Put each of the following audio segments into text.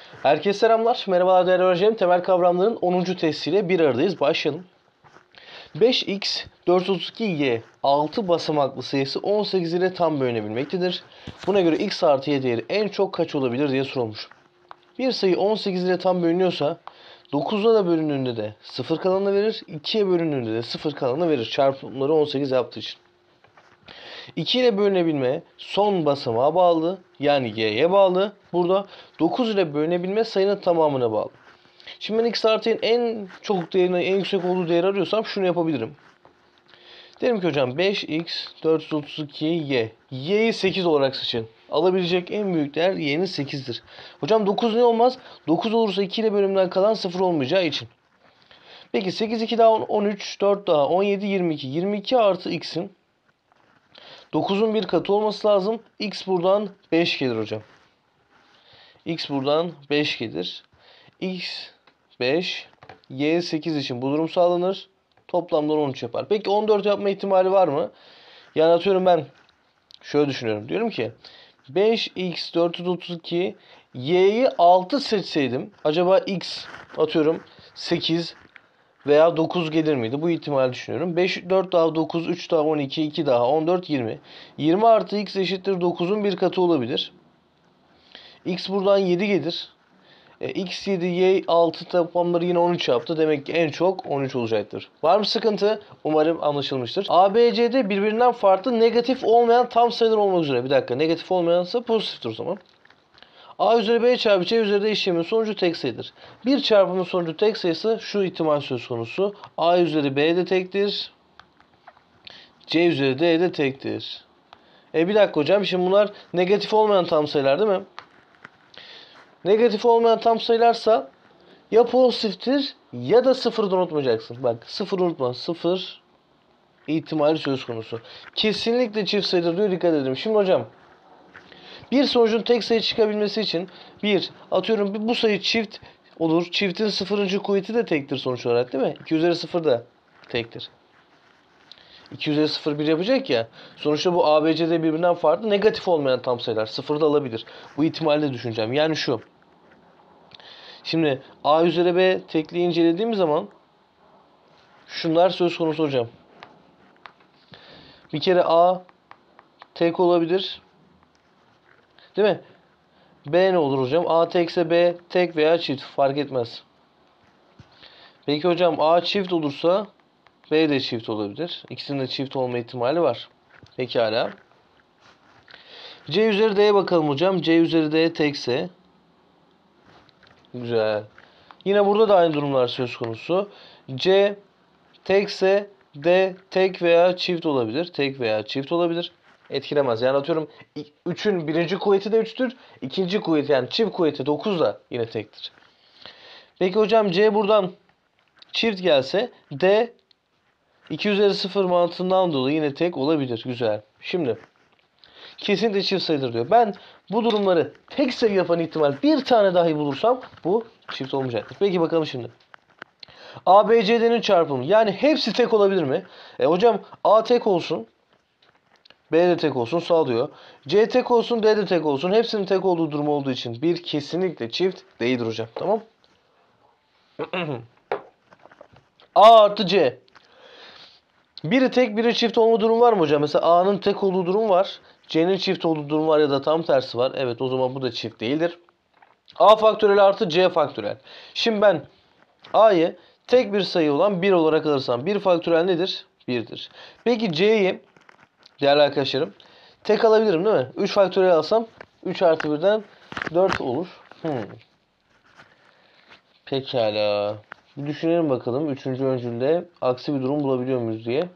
Herkese selamlar. Merhabalar değerli öğrencilerim. Temel kavramların 10. testiyle bir aradayız. Başlayalım. 5x 432y 6 basamaklı sayısı 18 ile tam bölünebilmektedir. Buna göre x artı y değeri en çok kaç olabilir diye sorulmuş. Bir sayı 18 ile tam bölünüyorsa 9'a da bölündüğünde de 0 kalanını verir. 2'ye bölündüğünde de 0 kalanını verir. Çarpımları 18 yaptığı için. 2 ile bölünebilme son basamağa bağlı. Yani y'ye bağlı. Burada 9 ile bölünebilme sayının tamamına bağlı. Şimdi ben x artı y'nin en çok değerine, en yüksek olduğu değeri arıyorsam şunu yapabilirim. Derim ki hocam 5x 432y. Y'yi 8 olarak seçin. Alabilecek en büyük değer y'nin 8'dir. Hocam 9 ne olmaz? 9 olursa 2 ile bölümden kalan 0 olmayacağı için. Peki 8 2 daha 13, 4 daha 17, 22. 22 artı x'in 9'un bir katı olması lazım. X buradan 5 gelir hocam. X buradan 5 gelir. X 5, Y 8 için bu durum sağlanır. Toplamdan 13 yapar. Peki 14 yapma ihtimali var mı? Yani atıyorum ben şöyle düşünüyorum. Diyorum ki 5x 432 y'yi 6 seçseydim acaba x atıyorum 8 veya 9 gelir miydi? Bu ihtimali düşünüyorum. 5, 4 daha 9, 3 daha 12, 2 daha 14, 20. 20 artı x eşittir 9'un bir katı olabilir. X buradan 7 gelir. X 7, Y 6 toplamları yine 13 yaptı. Demek ki en çok 13 olacaktır. Var mı sıkıntı? Umarım anlaşılmıştır. A, B, C'de birbirinden farklı negatif olmayan tam sayılar olmak üzere. Bir dakika. Negatif olmayansa pozitiftir o zaman. A üzeri B çarpı C üzeri D işlemin sonucu tek sayıdır. Bir çarpımın sonucu tek sayısı şu ihtimal söz konusu. A üzeri B de tektir. C üzeri D de tektir. Bir dakika hocam. Şimdi bunlar negatif olmayan tam sayılar değil mi? Negatif olmayan tam sayılarsa ya pozitiftir ya da sıfırdan unutmayacaksın. Bak sıfır unutma. Sıfır ihtimali söz konusu. Kesinlikle çift sayıdır diyor. Dikkat edelim. Şimdi hocam bir sonucun tek sayı çıkabilmesi için atıyorum bu sayı çift olur. Çiftin sıfırıncı kuvveti de tektir sonuç olarak değil mi? 2 üzeri 0 da tektir. 2 üzeri 0 1 yapacak ya. Sonuçta bu ABC'de birbirinden farklı negatif olmayan tam sayılar. Sıfır da alabilir. Bu ihtimali de düşüneceğim. Yani şu. Şimdi A üzeri B tekliği incelediğim zaman şunlar söz konusu hocam. Bir kere A tek olabilir. Değil mi? B ne olur hocam? A tekse B tek veya çift fark etmez. Peki hocam A çift olursa B de çift olabilir. İkisinin de çift olma ihtimali var. Pekala. C üzeri D'ye bakalım hocam. C üzeri D tekse. Güzel. Yine burada da aynı durumlar söz konusu. C tekse D tek veya çift olabilir. Tek veya çift olabilir. Etkilemez. Yani atıyorum 3'ün birinci kuvveti de 3'tür. İkinci kuvveti yani çift kuvveti 9 da yine tektir. Peki hocam C buradan çift gelse D 2 üzeri 0 mantığından dolayı yine tek olabilir. Güzel. Şimdi kesinlikle çift sayıdır diyor. Ben bu durumları tek sayı yapan ihtimal bir tane dahi bulursam bu çift olmayacaktır. Peki bakalım şimdi. A, B, C'nin çarpımı. Yani hepsi tek olabilir mi? Hocam A tek olsun. B de tek olsun sağlıyor. C tek olsun, D de tek olsun. Hepsinin tek olduğu durum olduğu için bir kesinlikle çift değildir hocam. Tamam. A artı C. Biri tek biri çift olma durum var mı hocam? Mesela A'nın tek olduğu durum var. C'nin çift olduğu durum var ya da tam tersi var. Evet o zaman bu da çift değildir. A faktöriyel artı C faktöriyel. Şimdi ben A'yı tek bir sayı olan 1 olarak alırsam 1 faktöriyel nedir? 1'dir. Peki C'yi değerli arkadaşlarım tek alabilirim değil mi? 3 faktöriyel alsam 3 artı 1'den 4 olur. Pekala. Bir düşünelim bakalım. 3. öncülde aksi bir durum bulabiliyor muyuz diye.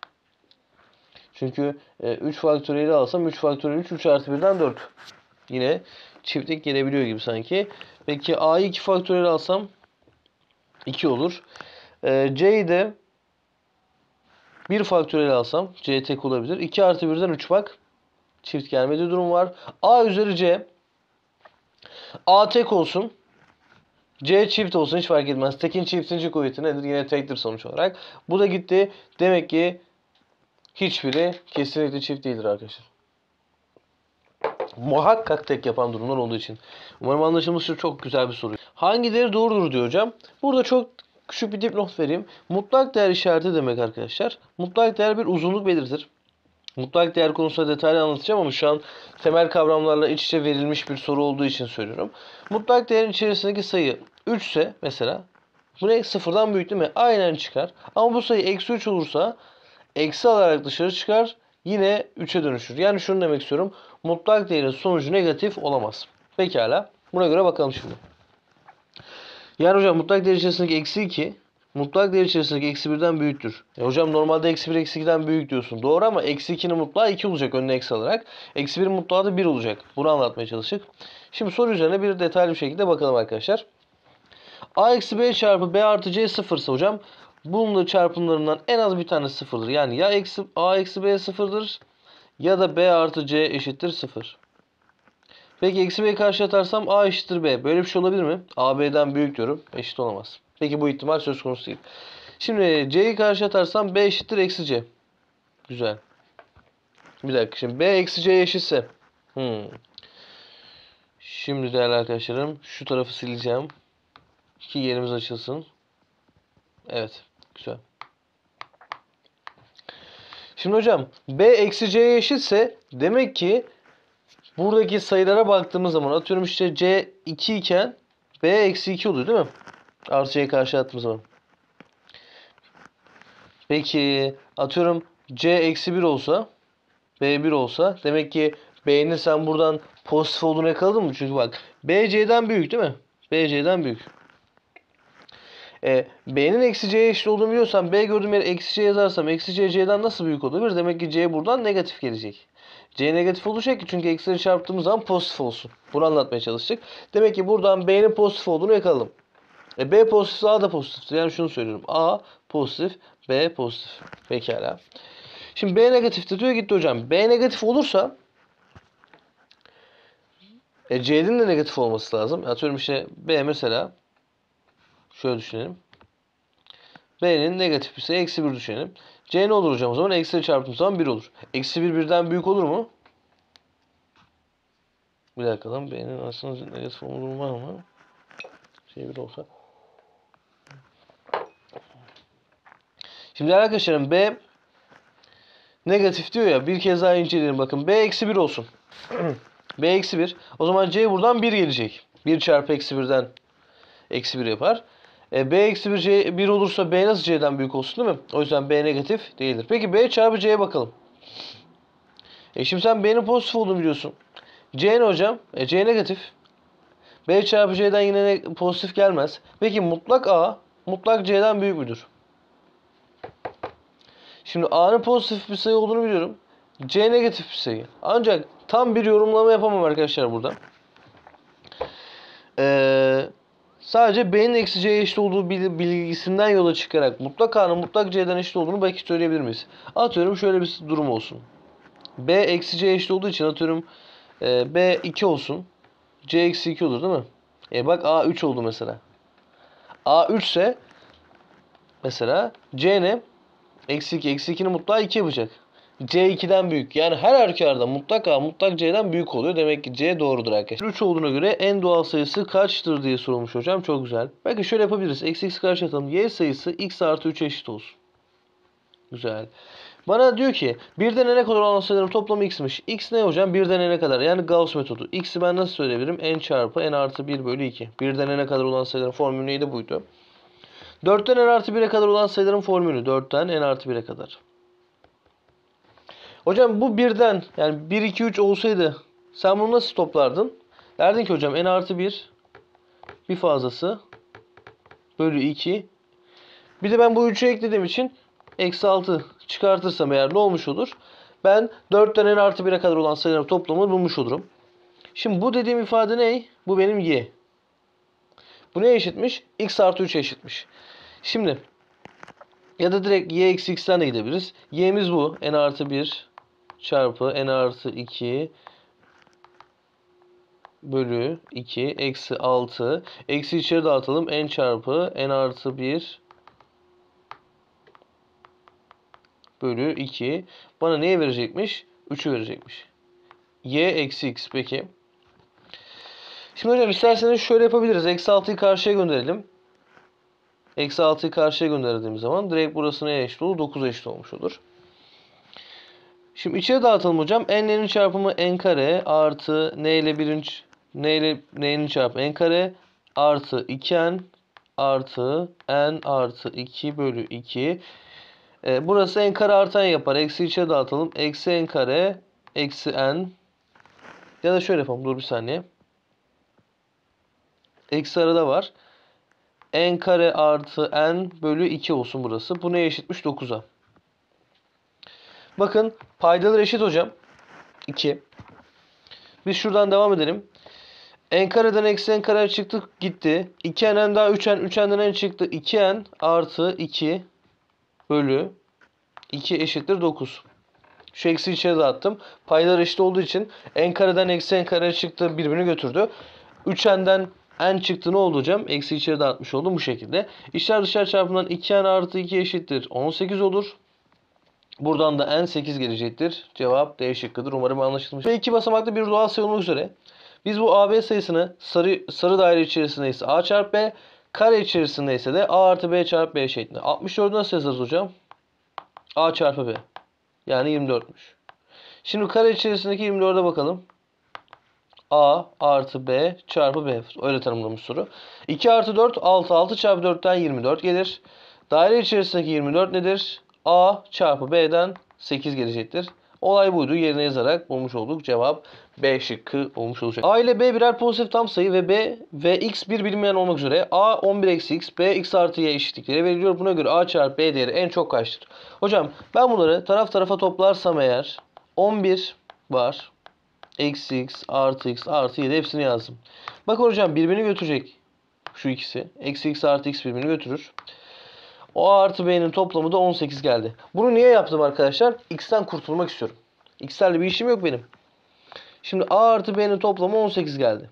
Çünkü 3 faktöriyeli alsam 3 faktöriyel 3 artı 1'den 4. Yine çiftlik gelebiliyor gibi sanki. Peki A'yı 2 faktöriyel alsam 2 olur. C'yi de 1 faktöriyel alsam C tek olabilir. 2 artı 1'den 3 bak. Çift gelmediği durum var. A üzeri C. A tek olsun. C çift olsun hiç fark etmez. Tekin çiftinci kuvveti nedir? Yine tektir sonuç olarak. Bu da gitti. Demek ki hiçbiri kesinlikle çift değildir arkadaşlar. Muhakkak tek yapan durumlar olduğu için. Umarım anlaşılmıştır. Çok güzel bir soru. Hangileri doğrudur diyor hocam. Burada çok küçük bir dipnot vereyim. Mutlak değer işareti demek arkadaşlar. Mutlak değer bir uzunluk belirtir. Mutlak değer konusunda detaylı anlatacağım ama şu an temel kavramlarla iç içe verilmiş bir soru olduğu için söylüyorum. Mutlak değerin içerisindeki sayı 3 ise mesela bu ne? Sıfırdan büyük değil mi? Aynen çıkar. Ama bu sayı eksi 3 olursa eksi alarak dışarı çıkar. Yine 3'e dönüşür. Yani şunu demek istiyorum. Mutlak değerin sonucu negatif olamaz. Pekala. Buna göre bakalım şimdi. Yani hocam mutlak değer içerisindeki eksi 2 mutlak değer içerisindeki eksi 1'den büyüktür. Hocam normalde eksi 1 eksi 2'den büyük diyorsun. Doğru ama eksi 2'nin mutlağı 2 olacak önüne eksi alarak. Eksi 1'in mutlağı da 1 olacak. Bunu anlatmaya çalıştık. Şimdi soru üzerine bir detaylı bir şekilde bakalım arkadaşlar. A eksi B çarpı B artı C sıfırsa hocam bunun da çarpımlarından en az bir tanesi sıfırdır. Yani ya A eksi B sıfırdır ya da B artı C eşittir sıfır. Peki eksi B'yi karşıya atarsam A eşittir B. Böyle bir şey olabilir mi? A B'den büyük diyorum. Eşit olamaz. Peki bu ihtimal söz konusu değil. Şimdi C'yi karşıya atarsam B eşittir eksi C. Güzel. Bir dakika şimdi B eksi C eşitse. Şimdi değerli arkadaşlarım şu tarafı sileceğim. Ki yerimiz açılsın. Evet. Güzel. Şimdi hocam B eksi C'ye eşitse demek ki buradaki sayılara baktığımız zaman atıyorum işte C 2 iken B eksi 2 oluyor değil mi? Artı C'ye karşı attığımız zaman. Peki atıyorum C eksi 1 olsa B 1 olsa demek ki B'nin sen buradan pozitif olduğunu yakaladın mı? Çünkü bak B C'den büyük değil mi? B C'den büyük. B'nin eksi C'ye eşit olduğunu biliyorsam B gördüğüm yere eksi C yazarsam eksi C C'den nasıl büyük olabilir? Demek ki C buradan negatif gelecek. C negatif olacak ki çünkü eksileri çarptığımız zaman pozitif olsun. Bunu anlatmaya çalıştık. Demek ki buradan B'nin pozitif olduğunu yakaladım. B pozitifse A da pozitiftir. Yani şunu söylüyorum. A pozitif, B pozitif. Pekala. Şimdi B negatifti diyor gitti hocam. B negatif olursa C'nin de negatif olması lazım. Atıyorum işte B mesela şöyle düşünelim. B'nin negatif ise eksi 1 düşünelim. C ne olur hocam o zaman? Eksileri çarptığım zaman 1 olur. Eksi 1 birden büyük olur mu? Bir dakika lan. B'nin aslında negatif olma durumu var mı? Şey 1 olsa. Şimdi arkadaşlarım B negatif diyor ya. Bir kez daha inceleyelim bakın. B eksi 1 olsun. B eksi 1. O zaman C buradan 1 gelecek. 1 çarpı eksi 1'den eksi 1 yapar. B eksi 1 C 1 olursa B nasıl C'den büyük olsun değil mi? O yüzden B negatif değildir. Peki B çarpı C'ye bakalım. Şimdi sen B'nin pozitif olduğunu biliyorsun. C ne hocam? C negatif. B çarpı C'den yine pozitif gelmez. Peki mutlak A mutlak C'den büyük müdür? Şimdi A'nın pozitif bir sayı olduğunu biliyorum. C negatif bir sayı. Ancak tam bir yorumlama yapamam arkadaşlar burada. Sadece B'nin eksi C'ye eşit olduğu bilgisinden yola çıkarak mutlak A'nın mutlak C'den eşit olduğunu belki söyleyebilir miyiz? Atıyorum şöyle bir durum olsun. B eksi C'ye eşit olduğu için atıyorum B 2 olsun. C eksi 2 olur değil mi? Bak A 3 oldu mesela. A 3 ise mesela C ne? Eksi 2. Eksi 2'nin mutlağı 2 yapacak. C 2'den büyük. Yani her halükarda mutlak A mutlak C'den büyük oluyor. Demek ki C doğrudur arkadaşlar. 3 olduğuna göre en doğal sayısı kaçtır diye sorulmuş hocam. Çok güzel. Belki şöyle yapabiliriz. Eksi x karşı atalım. Y sayısı x artı 3'e eşit olsun. Güzel. Bana diyor ki birden n'e kadar olan sayıların toplamı x'miş. X ne hocam? Birden n'e kadar. Yani Gauss metodu. X'i ben nasıl söyleyebilirim? N çarpı n artı 1 bölü 2. Birden n'e kadar olan sayıların formülü neydi? Buydu. 4'ten n artı 1'e kadar olan sayıların formülü. 4'ten n artı 1'e kadar. Hocam bu birden yani 1, 2, 3 olsaydı sen bunu nasıl toplardın? Derdin ki hocam n artı 1 bir fazlası bölü 2. Bir de ben bu 3'ü eklediğim için eksi 6 çıkartırsam eğer ne olmuş olur? Ben 4'ten n artı 1'e kadar olan sayıların toplamını bulmuş olurum. Şimdi bu dediğim ifade ne? Bu benim y. Bu neye eşitmiş? X artı 3'e eşitmiş. Şimdi ya da direkt y eksi x'ten de gidebiliriz. Y'miz bu. N artı 1 çarpı n artı 2 bölü 2 eksi 6. Eksi içeri dağıtalım. N çarpı n artı 1 bölü 2. Bana neye verecekmiş? 3'ü verecekmiş. y eksi x. Peki. Şimdi hocam isterseniz şöyle yapabiliriz. Eksi 6'yı karşıya gönderelim. Eksi 6'yı karşıya gönderdiğimiz zaman direkt burası neye eşit olur? 9'a eşit olmuş olur. Şimdi içeri dağıtalım hocam. N'lerin çarpımı n kare artı n ile n'nin çarpımı n kare artı 2n artı n artı 2 bölü 2. Burası n kare artı n yapar. Eksi içeri dağıtalım. Eksi n kare eksi n. Ya da şöyle yapalım. Dur bir saniye. Eksi arada var. N kare artı n bölü 2 olsun burası. Bu neye eşitmiş? 9'a. Bakın paydalar eşit hocam. 2. Biz şuradan devam edelim. N kareden eksi n kare çıktı gitti. 2n daha 3n. 3n'den n çıktı. 2n artı 2 bölü 2 eşittir 9. Şu eksi içeri dağıttım. Paydalar eşit olduğu için n kareden eksi n kare çıktı birbirini götürdü. 3n'den n çıktı ne oldu hocam? Eksi içeri dağıtmış oldum bu şekilde. İçler dışarı çarpımından 2n artı 2 eşittir 18 olur. Buradan da n 8 gelecektir. Cevap D şıkkıdır. Umarım anlaşılmış. Ve iki basamaklı bir doğal sayı olmak üzere biz bu AB sayısını sarı daire içerisindeyse A çarpı B, kare içerisindeyse de A artı B çarpı B şeklinde. 64'ü nasıl yazarız hocam? A çarpı B. Yani 24'müş. Şimdi kare içerisindeki 24'e bakalım. A artı B çarpı B. Öyle tanımlamış soru. 2 artı 4 6. 6 çarpı 4'ten 24 gelir. Daire içerisindeki 24 nedir? A çarpı B'den 8 gelecektir. Olay buydu. Yerine yazarak bulmuş olduk. Cevap B şıkkı olmuş olacak. A ile B birer pozitif tam sayı ve B ve X bir bilinmeyen olmak üzere A 11 eksi X, B X artı Y eşitlikleri veriliyor. Buna göre A çarpı B değeri en çok kaçtır? Hocam ben bunları taraf tarafa toplarsam eğer 11 var. Eksi X artı X artı 7 hepsini yazdım. Bakın hocam birbirini götürecek şu ikisi. Eksi X artı X birbirini götürür. O A artı B'nin toplamı da 18 geldi. Bunu niye yaptım arkadaşlar? X'ten kurtulmak istiyorum. X'lerle bir işim yok benim. Şimdi A artı B'nin toplamı 18 geldi.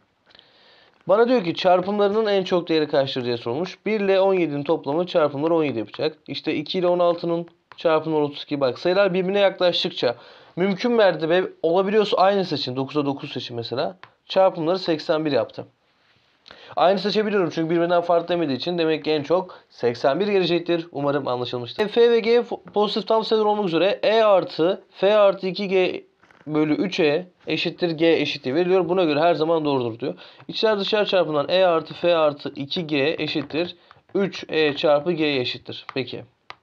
Bana diyor ki çarpımlarının en çok değeri kaçtır diye sorulmuş. 1 ile 17'nin toplamı çarpımları 17 yapacak. İşte 2 ile 16'nın çarpımları 32. Bak sayılar birbirine yaklaştıkça mümkün mertebe olabiliyorsa aynı seçin. 9'a 9 seçin mesela. Çarpımları 81 yaptı. Aynı seçebiliyorum çünkü birbirinden farklı demediği için demek ki en çok 81 gelecektir. Umarım anlaşılmıştır. F ve G pozitif tam sayılar olmak üzere E artı F artı 2G bölü 3E eşittir G eşitliği veriliyor. Buna göre her zaman doğrudur diyor. İçler dışarı çarpımından E artı F artı 2G eşittir 3E çarpı G eşittir. Peki.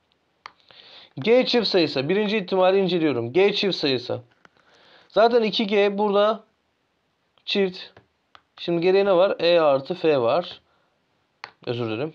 G çift sayısı. Birinci ihtimali inceliyorum. G çift sayısı. Zaten 2G burada çift. Şimdi geriye ne var? E artı F var. Özür dilerim.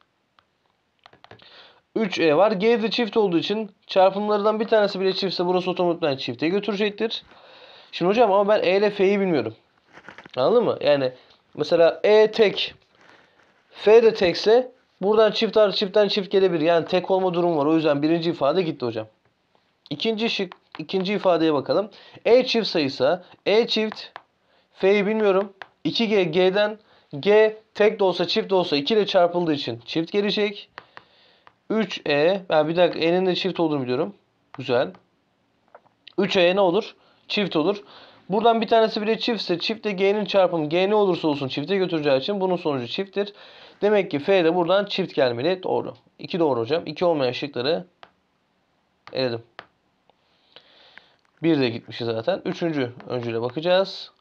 3E var. G de çift olduğu için çarpımlardan bir tanesi bile çiftse burası otomatikman çifte götürecektir. Şimdi hocam ama ben E ile F'yi bilmiyorum. Anladın mı? Yani mesela E tek, F de tekse buradan çift artı çiftten çift gelebilir. Yani tek olma durumu var. O yüzden birinci ifade gitti hocam. İkinci ifadeye bakalım. E çift sayısı. E çift. F'yi bilmiyorum. 2G, G'den G tek de olsa çift de olsa 2 ile çarpıldığı için çift gelecek. 3E. Bir dakika E'nin de çift olduğunu biliyorum. Güzel. 3E ne olur? Çift olur. Buradan bir tanesi bile çiftse çiftle G'nin çarpımı G ne olursa olsun çifte götüreceği için bunun sonucu çifttir. Demek ki F de buradan çift gelmeli. Doğru. 2 doğru hocam. 2 olmayan şıkları eledim. 1 de gitmiş zaten. Üçüncü öncüle bakacağız.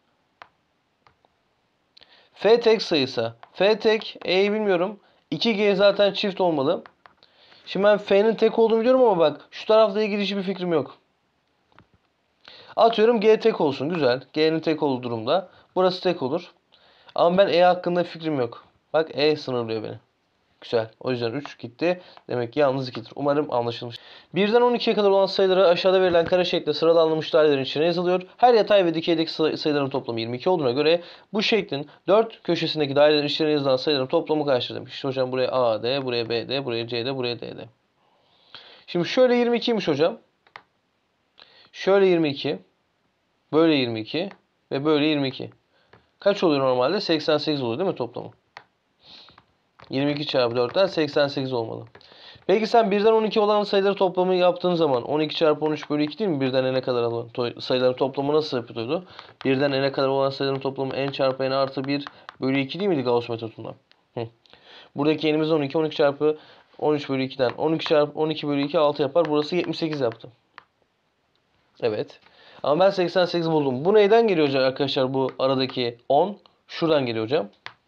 F tek sayısı. F tek E'yi bilmiyorum. 2G zaten çift olmalı. Şimdi ben F'nin tek olduğunu biliyorum ama bak şu tarafla ilgili hiçbir fikrim yok. Atıyorum G tek olsun. Güzel. G'nin tek olduğu durumda. Burası tek olur. Ama ben E hakkında fikrim yok. Bak E sınırlıyor beni. Güzel. O yüzden 3 gitti. Demek ki yalnız 2'dir. Umarım anlaşılmış. 1'den 12'ye kadar olan sayıları aşağıda verilen kare şeklinde sıralanmış dairelerin içine yazılıyor. Her yatay ve dikeydeki sayıların toplamı 22 olduğuna göre bu şeklin 4 köşesindeki dairelerin içine yazılan sayıların toplamı kaçtır demiş. İşte hocam buraya AD, buraya BD, buraya CD, buraya DD. Şimdi şöyle 22'ymiş hocam. Şöyle 22. Böyle 22. Ve böyle 22. Kaç oluyor normalde? 88 oluyor değil mi toplamı? 22 çarpı 4'ten 88 olmalı. Peki sen birden 12 olan sayıları toplamı yaptığın zaman 12 çarpı 13 bölü 2 değil mi? Birden n'e kadar olan sayıların toplamı nasıl yapıyordu? Birden n'e kadar olan sayıların toplamı n çarpı n artı 1 bölü 2 değil miydi Gauss metodundan? Buradaki n'imiz 12. 12 çarpı 13 bölü 2'den 12 çarpı 12 bölü 2 6 yapar. Burası 78 yaptı. Evet. Ama ben 88 buldum. Bu neyden geliyor hocam arkadaşlar, bu aradaki 10? Şuradan geliyor hocam.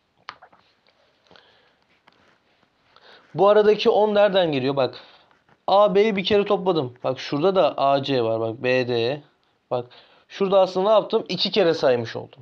Bu aradaki 10 nereden geliyor? Bak. A, B'yi bir kere topladım. Bak şurada da AC var. Bak BD. Bak şurada aslında ne yaptım? 2 kere saymış oldum.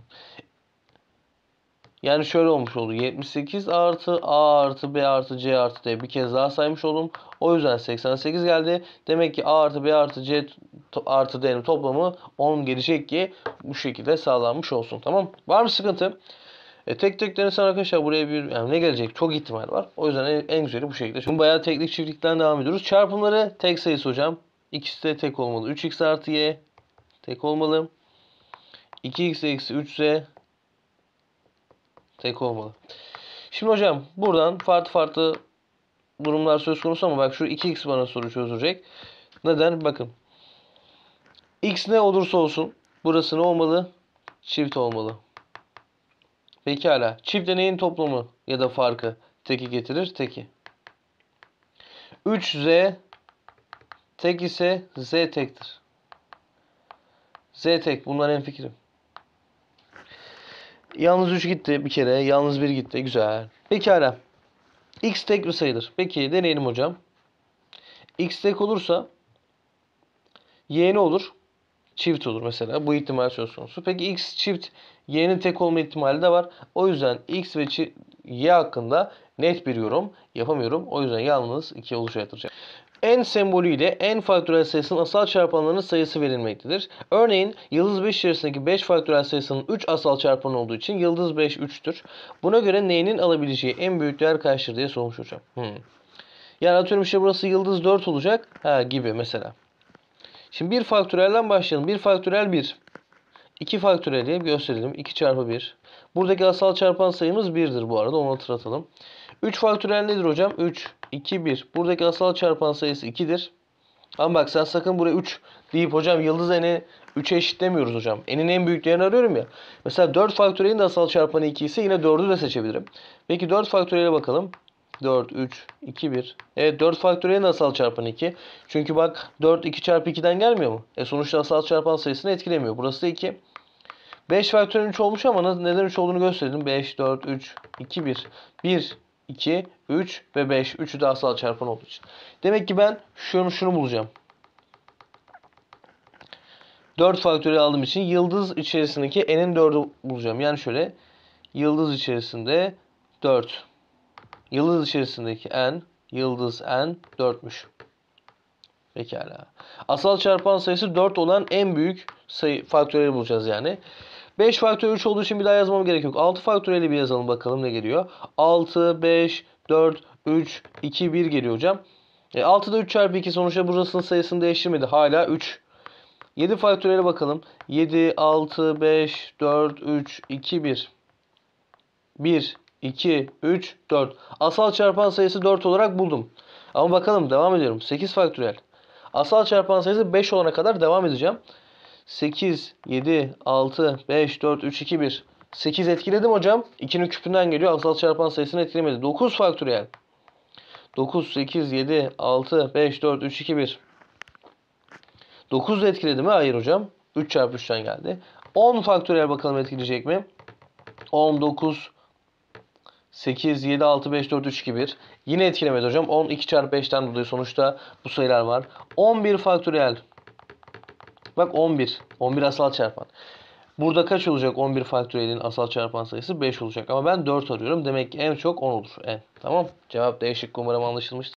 Yani şöyle olmuş oldu. 78 artı A artı B artı C artı D bir kez daha saymış oldum. O yüzden 88 geldi. Demek ki A artı B artı C artı D'nin toplamı 10 gelecek ki bu şekilde sağlanmış olsun. Tamam. Var mı sıkıntı? Tek tek denesen arkadaşlar buraya bir yani ne gelecek? Çok ihtimal var. O yüzden en güzeli bu şekilde. Şimdi bayağı teklik çiftlikten devam ediyoruz. Çarpımları tek sayısı hocam. İkisi de tek olmalı. 3x artı y tek olmalı. 2x eksi 3z tek olmalı. Şimdi hocam buradan farklı durumlar söz konusu ama bak şu 2x bana soru çözecek. Neden? Bakın. X ne olursa olsun burası ne olmalı? Çift olmalı. Pekala. Çiftle neyin toplamı ya da farkı teki getirir? Teki. 3z tek ise z tektir. Z tek. Bunlar hemfikirim. Yalnız 3 gitti bir kere. Yalnız 1 gitti. Güzel. Pekala. X tek bir sayıdır. Peki deneyelim hocam. X tek olursa y ne olur? Çift olur mesela. Bu ihtimal söz konusu. Peki x çift y'nin tek olma ihtimali de var. O yüzden x ve y hakkında net bir yorum yapamıyorum. O yüzden yalnız 2 olacaktır. N sembolüyle n faktöriyel sayısının asal çarpanlarının sayısı verilmektedir. Örneğin yıldız 5 içerisindeki 5 faktöriyel sayısının 3 asal çarpanı olduğu için yıldız 5 3'tür. Buna göre n'nin alabileceği en büyük değer kaçtır diye sormuş hocam. Yani atıyorum işte burası yıldız 4 olacak gibi mesela. Şimdi bir faktöriyelden başlayalım. 1 faktöriyel 1. 2 faktöriyeli gösterelim. 2 çarpı 1. Buradaki asal çarpan sayımız 1'dir bu arada. Onu hatırlatalım. 3 faktöriyel nedir hocam? 3, 2, 1. Buradaki asal çarpan sayısı 2'dir. Ama bak sen sakın buraya 3 deyip hocam yıldız n'i 3'e eşitlemiyoruz hocam. N'in en büyük değerini arıyorum ya. Mesela 4 faktöriyelin de asal çarpanı 2 ise yine 4'ü de seçebilirim. Peki 4 faktöriyele bakalım. 4, 3, 2, 1. Evet 4 faktöriyelin asal çarpanı 2. Çünkü bak 4 2 çarpı 2'den gelmiyor mu? Sonuçta asal çarpan sayısını etkilemiyor. Burası da 2. 5 faktöriyel 3 olmuş ama neden 3 olduğunu gösterelim. 5, 4, 3, 2, 1. 1, 2, 3 ve 5. Üçü de asal çarpan olduğu için. Demek ki ben şunu bulacağım. 4 faktöriyel aldığım için yıldız içerisindeki n'in 4'ü bulacağım. Yani şöyle yıldız içerisinde 4. Yıldız içerisindeki n, yıldız n 4'müş. Pekala. Asal çarpan sayısı 4 olan en büyük sayı faktöriyeli bulacağız yani. 5 faktöriyel 3 olduğu için bir daha yazmam gerek yok. 6 faktöriyeli bir yazalım bakalım ne geliyor. 6, 5, 4, 3, 2, 1 geliyor hocam. 6'da 3 çarpı 2 sonuçta burasının sayısını değiştirmedi. Hala 3. 7 faktöriyele bakalım. 7, 6, 5, 4, 3, 2, 1. 1, 2, 3, 4. Asal çarpan sayısı 4 olarak buldum. Ama bakalım devam ediyorum. 8 faktöriyel. Asal çarpan sayısı 5 olana kadar devam edeceğim. 8, 7, 6, 5, 4, 3, 2, 1. 8 etkiledim hocam. 2'nin küpünden geliyor. Asal çarpan sayısını etkilemedi. 9 faktöriyel. 9, 8, 7, 6, 5, 4, 3, 2, 1. 9 etkiledi mi? Hayır hocam. 3 çarpı 3'ten geldi. 10 faktöriyel bakalım etkileyecek mi? 10, 9, 8, 7, 6, 5, 4, 3, 2, 1. Yine etkilemedi hocam. 10, 2 çarpı 5'ten dolayı sonuçta bu sayılar var. 11 faktöriyel. Bak 11. 11 asal çarpan. Burada kaç olacak 11 faktöriyelin asal çarpan sayısı? 5 olacak. Ama ben 4 arıyorum. Demek ki en çok 10 olur. Tamam. Cevap D şıkkı umarım anlaşılmıştır.